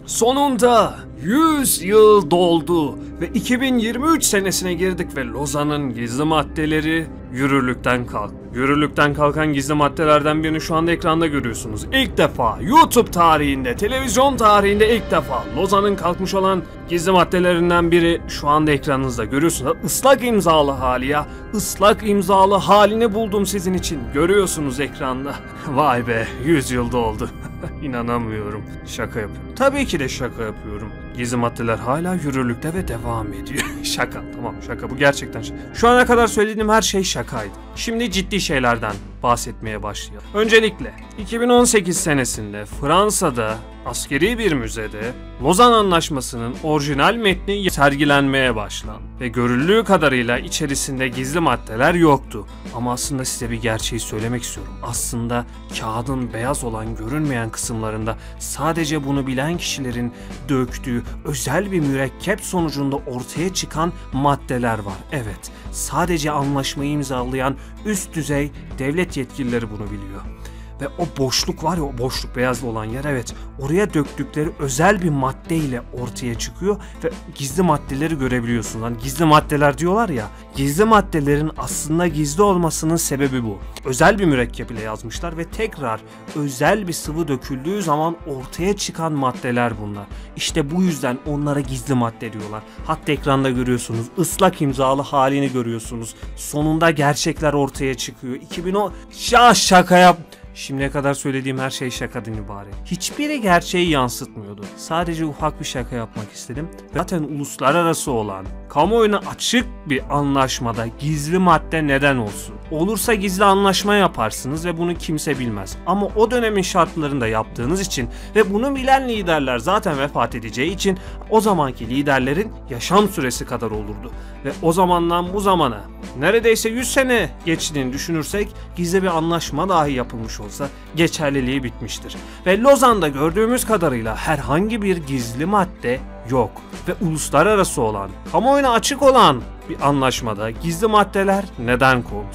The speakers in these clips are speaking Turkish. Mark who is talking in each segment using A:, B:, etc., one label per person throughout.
A: Sonunda 100 yıl doldu ve 2023 senesine girdik ve Lozan'ın gizli maddeleri yürürlükten kalktı. Yürürlükten kalkan gizli maddelerden birini şu anda ekranda görüyorsunuz. İlk defa YouTube tarihinde, televizyon tarihinde ilk defa Lozan'ın kalkmış olan gizli maddelerinden biri şu anda ekranınızda görüyorsunuz. Islak imzalı hali ya. Islak imzalı halini buldum sizin için. Görüyorsunuz ekranda. Vay be, 100 yılda oldu. İnanamıyorum. Şaka yapıyorum. Tabii ki de şaka yapıyorum. Gizli maddeler hala yürürlükte ve devam ediyor. Şaka, tamam şaka, bu gerçekten şaka. Şu ana kadar söylediğim her şey şakaydı. Şimdi ciddi şeylerden bahsetmeye başlayalım. Öncelikle 2018 senesinde Fransa'da askeri bir müzede Lozan Anlaşması'nın orijinal metni sergilenmeye başlandı. Ve görüldüğü kadarıyla içerisinde gizli maddeler yoktu. Ama aslında size bir gerçeği söylemek istiyorum. Aslında kağıdın beyaz olan görünmeyen kısımlarında sadece bunu bilen kişilerin döktüğü özel bir mürekkep sonucunda ortaya çıkan maddeler var. Evet, sadece anlaşmayı imzalayan üst düzey devlet yetkilileri bunu biliyor. Ve o boşluk var ya, o boşluk beyaz olan yer, evet, oraya döktükleri özel bir madde ile ortaya çıkıyor ve gizli maddeleri görebiliyorsunuz. Hani gizli maddeler diyorlar ya, gizli maddelerin aslında gizli olmasının sebebi bu. Özel bir mürekkep ile yazmışlar ve tekrar özel bir sıvı döküldüğü zaman ortaya çıkan maddeler bunlar. İşte bu yüzden onlara gizli madde diyorlar. Hatta ekranda görüyorsunuz, ıslak imzalı halini görüyorsunuz. Sonunda gerçekler ortaya çıkıyor. 2010 şaka yap. Şimdiye kadar söylediğim her şey şakadan ibaret. Hiçbiri gerçeği yansıtmıyordu. Sadece ufak bir şaka yapmak istedim. Zaten uluslararası olan, kamuoyuna açık bir anlaşmada gizli madde neden olsun? Olursa gizli anlaşma yaparsınız ve bunu kimse bilmez. Ama o dönemin şartlarında yaptığınız için ve bunu bilen liderler zaten vefat edeceği için o zamanki liderlerin yaşam süresi kadar olurdu. Ve o zamandan bu zamana neredeyse 100 sene geçtiğini düşünürsek gizli bir anlaşma dahi yapılmış olsa geçerliliği bitmiştir. Ve Lozan'da gördüğümüz kadarıyla herhangi bir gizli madde yok. Ve uluslararası olan, kamuoyuna açık olan bir anlaşmada gizli maddeler neden kondu?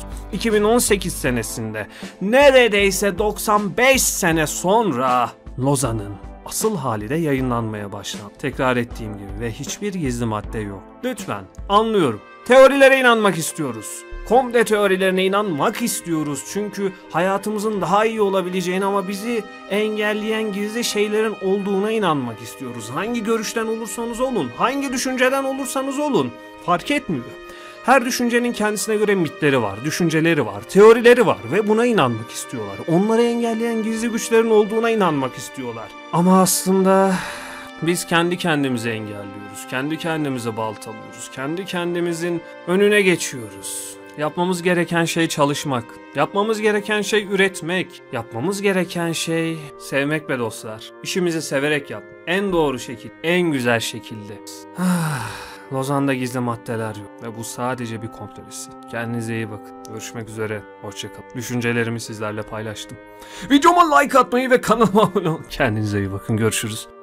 A: 2018 senesinde neredeyse 95 sene sonra Lozan'ın asıl hali de yayınlanmaya başlandı. Tekrar ettiğim gibi ve hiçbir gizli madde yok. Lütfen, anlıyorum. Teorilere inanmak istiyoruz. Komple teorilerine inanmak istiyoruz çünkü hayatımızın daha iyi olabileceğini ama bizi engelleyen gizli şeylerin olduğuna inanmak istiyoruz. Hangi görüşten olursanız olun, hangi düşünceden olursanız olun, fark etmiyor. Her düşüncenin kendisine göre mitleri var, düşünceleri var, teorileri var ve buna inanmak istiyorlar. Onları engelleyen gizli güçlerin olduğuna inanmak istiyorlar. Ama aslında biz kendi kendimizi engelliyoruz, kendi kendimizi baltalıyoruz, kendi kendimizin önüne geçiyoruz. Yapmamız gereken şey çalışmak, yapmamız gereken şey üretmek, yapmamız gereken şey sevmek be dostlar. İşimizi severek yap. En doğru şekilde, en güzel şekilde. Lozan'da gizli maddeler yok ve bu sadece bir komplo hissi. Kendinize iyi bakın. Görüşmek üzere. Hoşçakalın. Düşüncelerimi sizlerle paylaştım. Videoma like atmayı ve kanalıma abone olun. Kendinize iyi bakın. Görüşürüz.